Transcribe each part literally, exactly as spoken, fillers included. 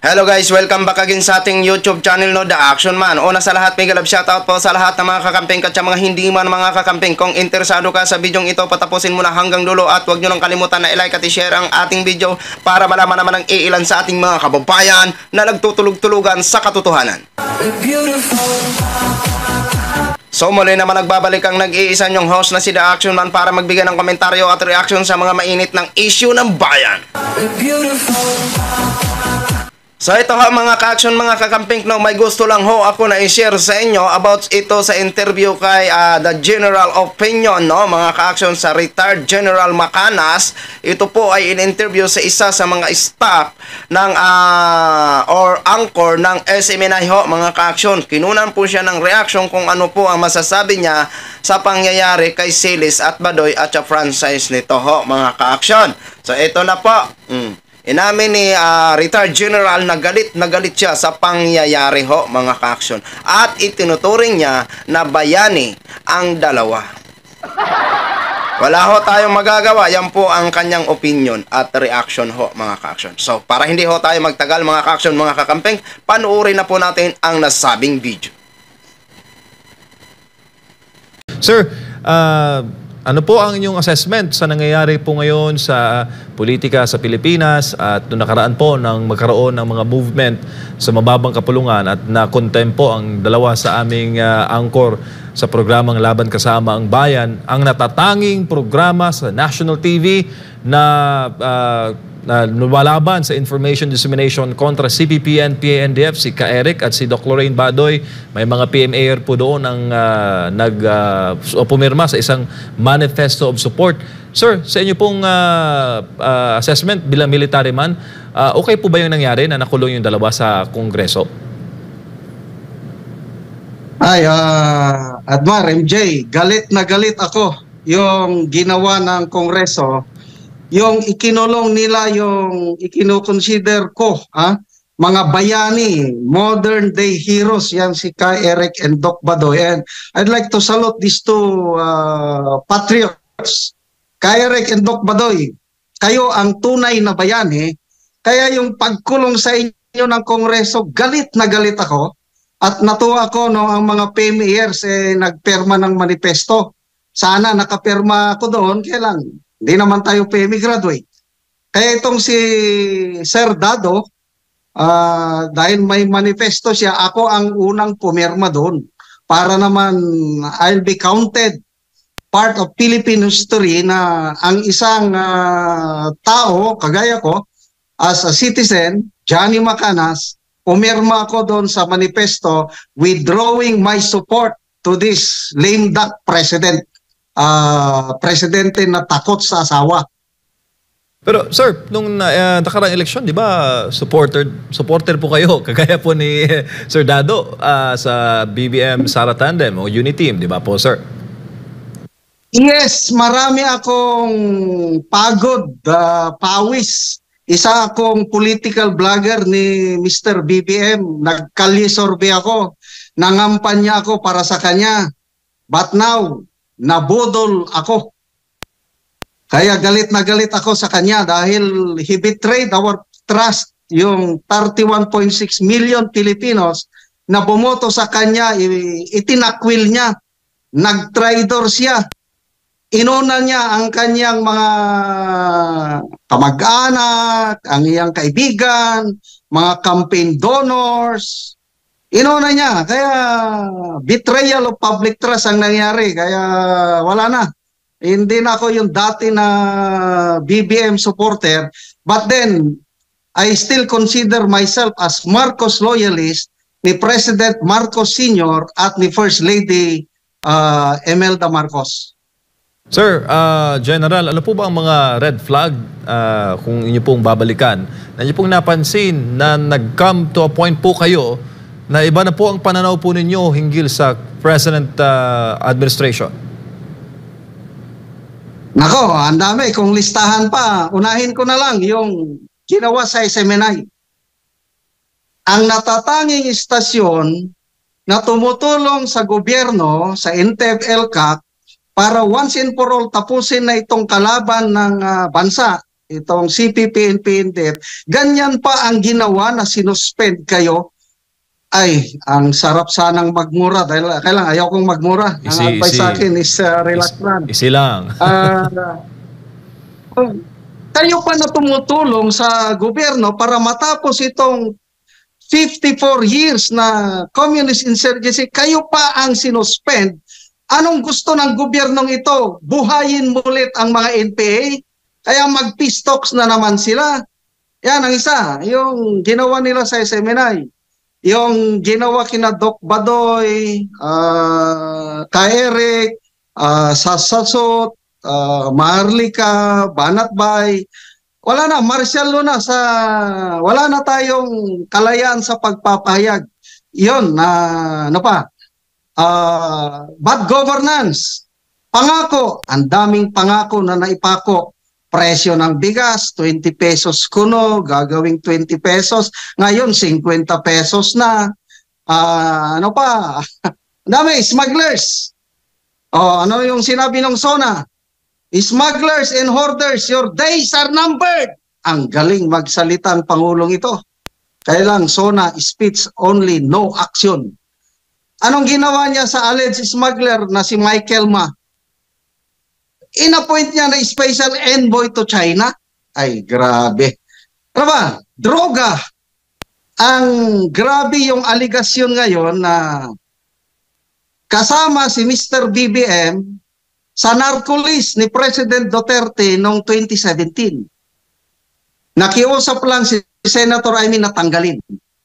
Hello guys, welcome back again sa ating YouTube channel no, The Action Man. Una sa lahat, mega love shoutout po sa lahat ng mga kakamping at sa mga hindi man mga kakamping. Kung interesado ka sa bidyong ito, patapusin mo na hanggang dulo at huwag nyo nang kalimutan na i-like at i-share ang ating video para malaman naman ang iilan sa ating mga kababayan na nagtutulog-tulugan sa katotohanan. So muli naman nagbabalik ang nag-iisa nyong host na si The Action Man para magbigay ng komentaryo at reaction sa mga mainit ng issue ng bayan. So ito ha mga ka-action, mga kakamping, no, may gusto lang ho ako na i-share sa inyo about ito sa interview kay uh, the General Opinion, no, mga ka-action, sa retired General Macanas. Ito po ay in-interview sa isa sa mga staff ng uh, or anchor ng S M N I ho, mga ka-action. Kinunan po siya ng reaction kung ano po ang masasabi niya sa pangyayari kay Silis at Badoy at sa franchise nito ho, mga ka-action. So ito na po. Mm. Inamin ni uh, retired general na galit na galit siya sa pangyayari ho, mga ka-action. At itinuturing niya na bayani ang dalawa. Wala ho tayong magagawa. Yan po ang kanyang opinion at reaction ho, mga ka-action. So, para hindi ho tayo magtagal, mga ka-action, mga kakamping, panuorin na po natin ang nasabing video. Sir, uh... ano po ang inyong assessment sa nangyayari po ngayon sa politika sa Pilipinas at noong nakaraan po nang magkaroon ng mga movement sa mababang kapulungan at na-contempt po ang dalawa sa aming uh, anchor sa programang Laban Kasama ang Bayan, ang natatanging programa sa National T V na uh, na lumalaban sa information dissemination kontra C P P and P A N D F, si Ka Eric at si Doc Lorraine Badoy. May mga P M A R po doon ang uh, nag uh, pumirma sa isang manifesto of support. Sir, sa inyo pong uh, uh, assessment bilang military man, uh, okay po ba yung nangyari na nakulong yung dalawa sa Kongreso? Ay, uh, Admar, M J, galit na galit ako yung ginawa ng Kongreso. Yung ikinulong nila, yung ikinoconsider ko, ha? Mga bayani, modern day heroes, yan si Ka Eric and Doc Badoy. And I'd like to salute these two uh, patriots, Ka Eric and Doc Badoy. Kayo ang tunay na bayani, kaya yung pagkulong sa inyo ng Kongreso, galit na galit ako. At natuwa ako no, ang mga P M A Rs eh, nagperma ng manifesto. Sana nakapirma ako doon, kailan? Hindi naman tayo P M A graduate. Kaya itong si Sir Dado, uh, dahil may manifesto siya, ako ang unang pumirma doon. Para naman I'll be counted part of Philippine history na ang isang uh, tao, kagaya ko, as a citizen, Johnny Macanas, pumirma ako doon sa manifesto withdrawing my support to this lame duck president. Uh, presidente na takot sa asawa. Pero sir, nung uh, nakarang eleksyon, di ba, supporter supporter po kayo, kagaya po ni Sir Dado uh, sa B B M Sara Tandem o Uniteam, di ba po, sir? Yes, marami akong pagod, uh, pawis. Isa akong political vlogger ni Mister B B M. Nagkalisorbe ako, nangampanya ako para sa kanya. But now, nabudol ako. Kaya galit na galit ako sa kanya dahil he betrayed our trust, yung thirty-one point six million Filipinos na bumoto sa kanya, itinakwil niya, nag-traidor siya. Inuna niya ang kanyang mga kamag-anak, ang iyang kaibigan, mga campaign donors. Inuna niya, kaya betrayal of public trust ang nangyari, kaya wala na. Hindi na ako yung dati na B B M supporter, but then I still consider myself as Marcos loyalist ni President Marcos Senior at ni First Lady uh, Imelda Marcos. Sir, uh, General, ano po ba ang mga red flag uh, kung inyo pong babalikan na inyo pong napansin na nag-come to a point po kayo na iba na po ang pananaw po ninyo hinggil sa present uh, administration? Nako, ang dami. Kung listahan pa, unahin ko na lang yung ginawa sa S M N I. Ang natatanging istasyon na tumutulong sa gobyerno, sa N T F L C A C, para once and for all tapusin na itong kalaban ng uh, bansa itong C P P N P, ganyan pa ang ginawa na sinuspend kayo. Ay, ang sarap sanang magmura dahil kailang ayaw kong magmura. Ang Isi- advice isi- sa akin is uh, relax lang. Isi lang. Ah, kayo pa na tumutulong sa gobyerno para matapos itong fifty-four years na communist insurgency, kayo pa ang sinuspend. Anong gusto ng gobyernong ito? Buhayin mulit ang mga N P A? Kaya mag-peace talks na naman sila. Yan ang isa, yung ginawa nila sa S M N I. Yung ginawa kina Doc Badoy, uh, ka Eric, uh, Sasasot, uh, Maharlika, Banatbay, wala na, martial law na sa, wala na tayong kalayaan sa pagpapahayag. Yun, na, ano pa, uh, bad governance, pangako, ang daming pangako na naipako. Presyo ng bigas, twenty pesos kuno, gagawing twenty pesos. Ngayon, fifty pesos na. Uh, ano pa? Dami, smugglers. O, ano yung sinabi ng SONA? Smugglers and hoarders, your days are numbered. Ang galing magsalita ang Pangulong ito. Kailang SONA, speech only, no action. Anong ginawa niya sa alleged smuggler na si Michael Ma? Inappoint niya na special envoy to China. Ay, grabe. Ano ba? Droga. Ang grabe yung aligasyon ngayon na kasama si Mister B B M sa narco-list ni President Duterte noong twenty seventeen. Nakiusap lang si Senator Amy na tanggalin.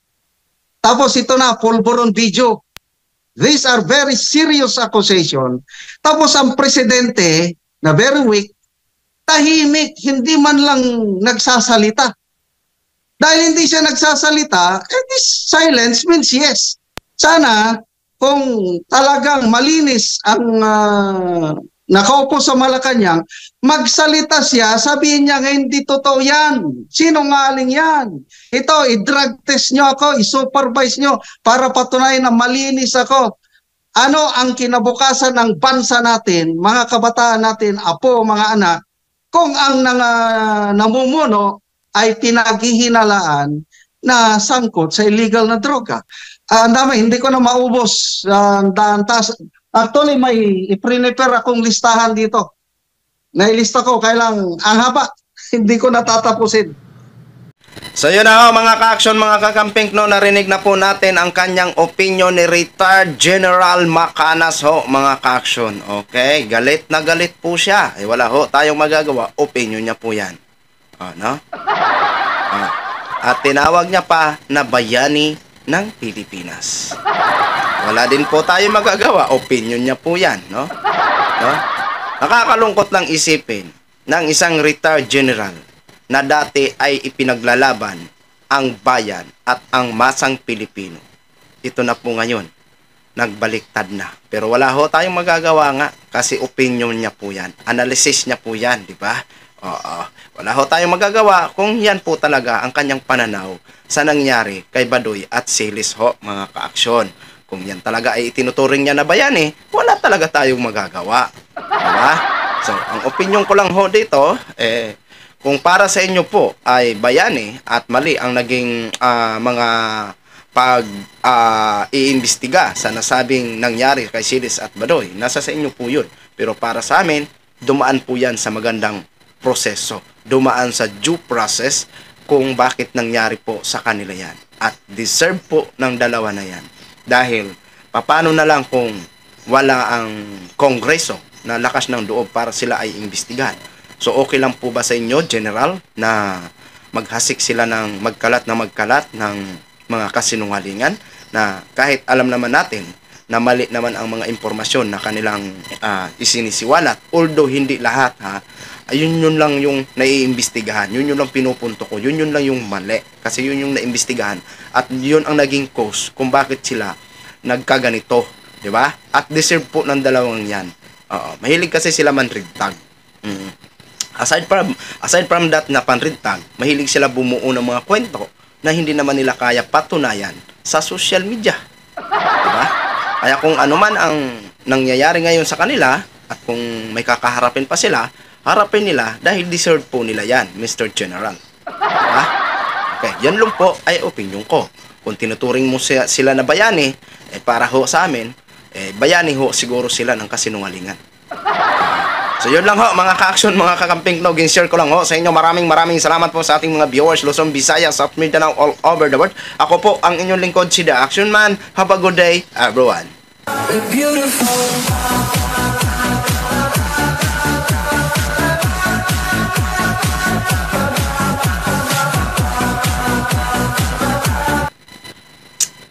Tapos ito na, pulburon video. These are very serious accusation. Tapos ang presidente, na very weak, tahimik, hindi man lang nagsasalita. Dahil hindi siya nagsasalita, eh, this silence means yes. Sana, kung talagang malinis ang uh, nakaupo sa Malacanang, magsalita siya, sabihin niya, hindi totoo yan. Sinungaling yan. Ito, i-drug test nyo ako, i-supervise nyo para patunayan na malinis ako. Ano ang kinabukasan ng bansa natin, mga kabataan natin, apo, mga anak, kung ang nang, namumuno ay pinaghihinalaan na sangkot sa illegal na droga? Uh, ang dami, hindi ko na maubos. Uh, Actually, may i-prepare akong listahan dito. Nailista ko, kailang ang haba, hindi ko natatapusin. So yun na ho mga ka-action, mga kakamping, no, narinig na po natin ang kanyang opinion ni retired General Macanas ho, mga ka-action. Okay, galit na galit po siya. Eh, wala ho tayong magagawa, opinion niya po yan. Oh, no? Oh. At tinawag niya pa na bayani ng Pilipinas. Wala din po tayong magagawa, opinion niya po yan, no? No? Nakakalungkot lang isipin ng isang retired general na dati ay ipinaglalaban ang bayan at ang masang Pilipino. Ito na po ngayon, nagbaliktad na. Pero wala ho tayong magagawa nga kasi opinion niya po yan. Analysis niya po yan, di ba? Oo. Wala ho tayong magagawa kung yan po talaga ang kanyang pananaw sa nangyari kay Badoy at Silis ho, mga ka-aksyon. Kung yan talaga ay itinuturing niya na bayani, wala talaga tayong magagawa. Diba? So, ang opinion ko lang ho dito, eh, kung para sa inyo po ay bayani at mali ang naging uh, mga pag-iimbestiga uh, sa nasabing nangyari kay Silis at Badoy, nasa sa inyo po yun. Pero para sa amin, dumaan po yan sa magandang proseso. Dumaan sa due process kung bakit nangyari po sa kanila yan. At deserve po ng dalawa na yan. Dahil, paano na lang kung wala ang kongreso na lakas ng loob para sila ay imbestigahan. So, okay lang po ba sa inyo, General, na maghasik sila ng magkalat na magkalat ng mga kasinungalingan na kahit alam naman natin na mali naman ang mga impormasyon na kanilang uh, isinisiwalat, although hindi lahat, ha, ayun yun lang yung naiimbestigahan, yun yun lang pinupunto ko, yun yun lang yung mali, kasi yun yung naiimbestigahan at yun ang naging cause kung bakit sila nagkaganito, di ba? At deserve po ng dalawang yan. Uh, mahilig kasi sila manrigtag. Mm. Aside from, aside from that na panrintag, mahilig sila bumuo ng mga kwento na hindi naman nila kaya patunayan sa social media. Diba? Kaya kung ano man ang nangyayari ngayon sa kanila at kung may kakaharapin pa sila, harapin nila dahil deserve po nila yan, Mister General. Ha? Okay, yan lang po ay opinion ko. Kung tinuturing mo siya, sila na bayani, eh para ho sa amin, eh bayani ho siguro sila ng kasinungalingan. So yun lang ho mga ka-action, mga kakamping no, gin-share ko lang ho sa inyo. Maraming maraming salamat po sa ating mga viewers Luzon, Visayas, South Mindanao, all over the world. Ako po ang inyong lingkod si The Action Man. Have a good day everyone. Beautiful.